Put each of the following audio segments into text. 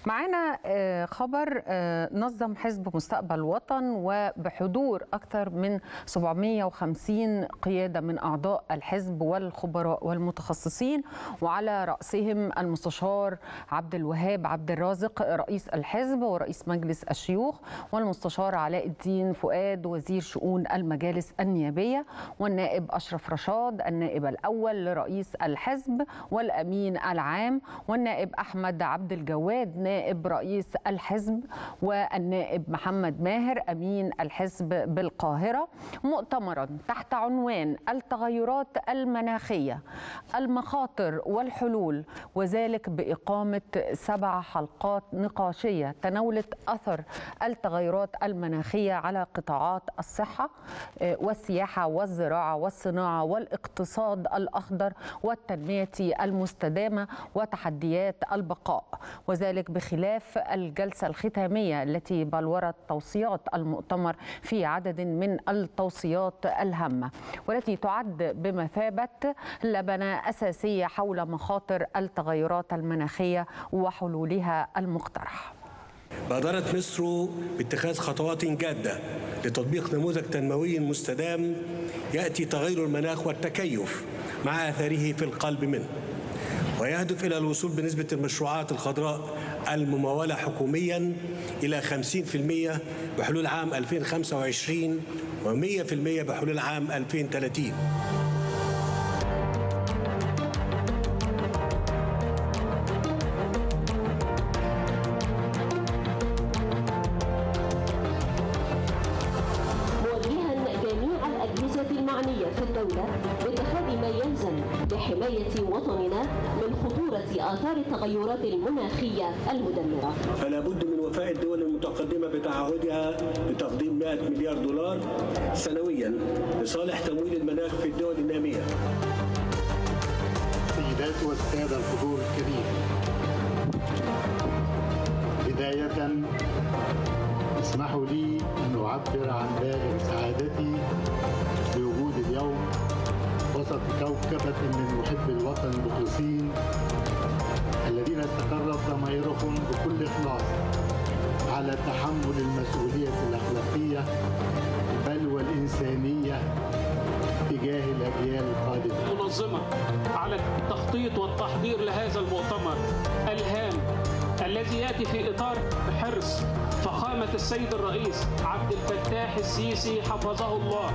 معانا خبر نظم حزب مستقبل وطن وبحضور أكثر من 750 قيادة من أعضاء الحزب والخبراء والمتخصصين، وعلى رأسهم المستشار عبد الوهاب عبد الرازق رئيس الحزب ورئيس مجلس الشيوخ، والمستشار علاء الدين فؤاد وزير شؤون المجالس النيابية، والنائب أشرف رشاد النائب الأول لرئيس الحزب والأمين العام، والنائب أحمد عبد الجواد نائب رئيس الحزب، والنائب محمد ماهر أمين الحزب بالقاهرة، مؤتمرا تحت عنوان التغيرات المناخية المخاطر والحلول، وذلك بإقامة 7 حلقات نقاشية تناولت أثر التغيرات المناخية على قطاعات الصحة والسياحة والزراعة والصناعة والاقتصاد الأخضر والتنمية المستدامة وتحديات البقاء، وذلك بخلاف الجلسة الختامية التي بلورت توصيات المؤتمر في عدد من التوصيات الهامة، والتي تعد بمثابة لبنة أساسية حول مخاطر التغيرات المناخية وحلولها المقترحة. بادرت مصر باتخاذ خطوات جادة لتطبيق نموذج تنموي مستدام يأتي تغير المناخ والتكيف مع آثاره في القلب منه، ويهدف إلى الوصول بنسبة المشروعات الخضراء الممولة حكوميا إلى 50% بحلول عام 2025 و100% بحلول عام 2030. في الدولة باتخاذ ما يلزم لحماية وطننا من خطورة آثار التغيرات المناخية المدمرة. فلا بد من وفاء الدول المتقدمة بتعهدها بتقديم 100 مليار دولار سنويا لصالح تمويل المناخ في الدول النامية. السيدات والسادة الحضور الكريم، بداية اسمحوا لي أن أعبر عن بالغ سعادتي بوجود اليوم وسط كوكبة من محبي الوطن المخلصين الذين استقرت ضمائرهم بكل إخلاص على تحمل المسؤولية الأخلاقية بل والإنسانية تجاه الأجيال القادمة. منظمة على التخطيط والتحضير لهذا المؤتمر الهام الذي يأتي في إطار حرص فخامة السيد الرئيس عبد الفتاح السيسي حفظه الله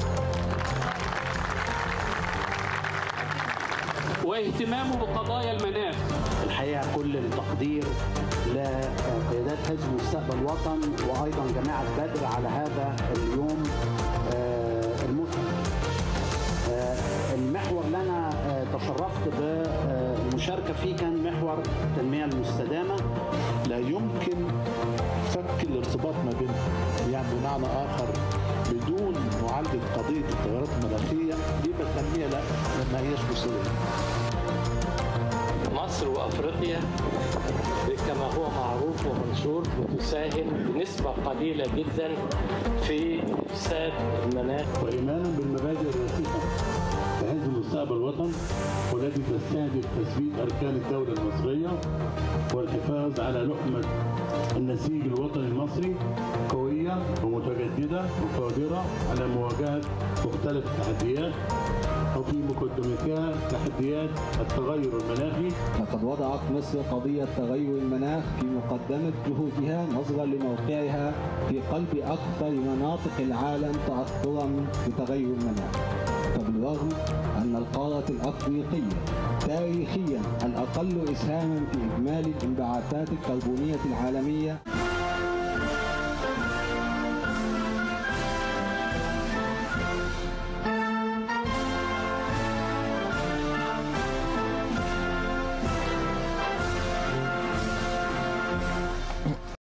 واهتمامه بقضايا المناخ. الحقيقة كل التقدير لقيادات حزب مستقبل وطن وأيضا جماعة بدر على هذا اليوم المثمر. المحور اللي أنا تشرفت بالمشاركة فيه كان محور التنمية المستدامة. لا يمكن فك الارتباط ما بينهم، يعني بمعنى آخر بدون معالجة قضية التغيرات المناخية يبقى التنمية لا ما هيش بصيرة. مصر وأفريقيا كما هو معروف ومنشور بتساهم بنسبة قليلة جدا في إفساد المناخ. وإيمانا بالمبادئ الرئيسية لحزب مستقبل الوطن والتي تستهدف تثبيت أركان الدولة المصرية والحفاظ على لقمة النسيج الوطني المصري قوية ومتجددة وقادرة على مواجهة مختلف التحديات وفي مقدمتها تحديات التغير المناخي. لقد وضعت مصر قضية تغير المناخ في مقدمة جهودها نظرا لموقعها في قلب أكثر مناطق العالم تأثرا بتغير المناخ. فبالرغم أن القارة الأفريقية تاريخيا الأقل إسهاما في إجمالي الانبعاثات الكربونية العالمية